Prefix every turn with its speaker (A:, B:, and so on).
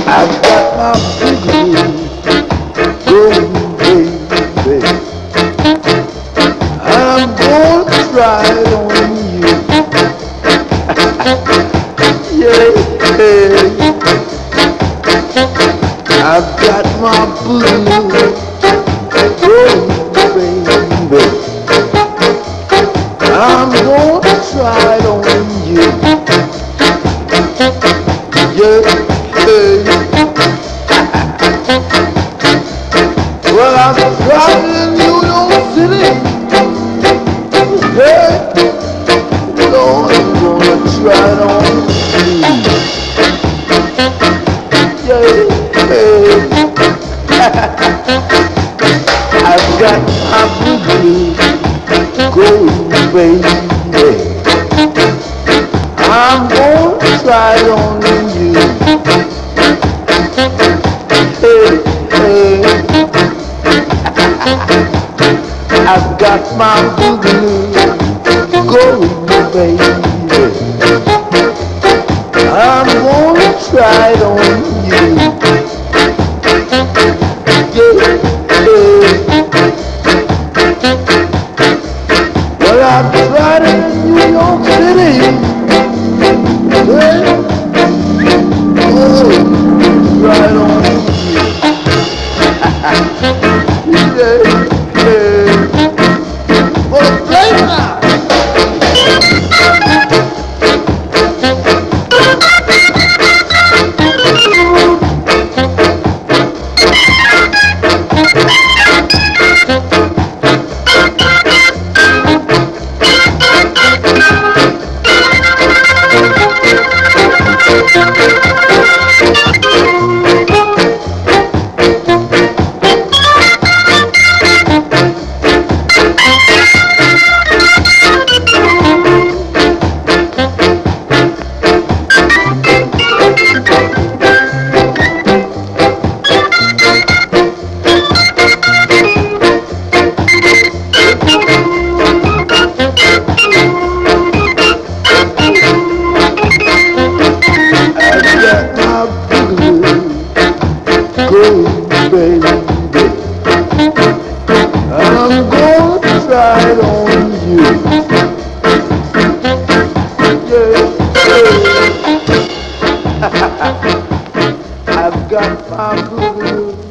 A: I've got my boogaloo going, baby. I'm gonna try it on you. Yeah, I've got my boogaloo going, baby. I'm gonna try it on you. Yeah. Well, I'm driving in New York City. Hey, Lord, I'm gonna try it on you. Yeah, I've got my boogaloo going, baby. I'm gonna try it on you. Hey, I've got my boogaloo going, baby. I'm gonna try it on you. Yeah, well, I've tried it in New York City. Yeah. Oh, try it on you. Well, play now. Baby, I'm gonna try it on you. Yeah, I've got my boogaloo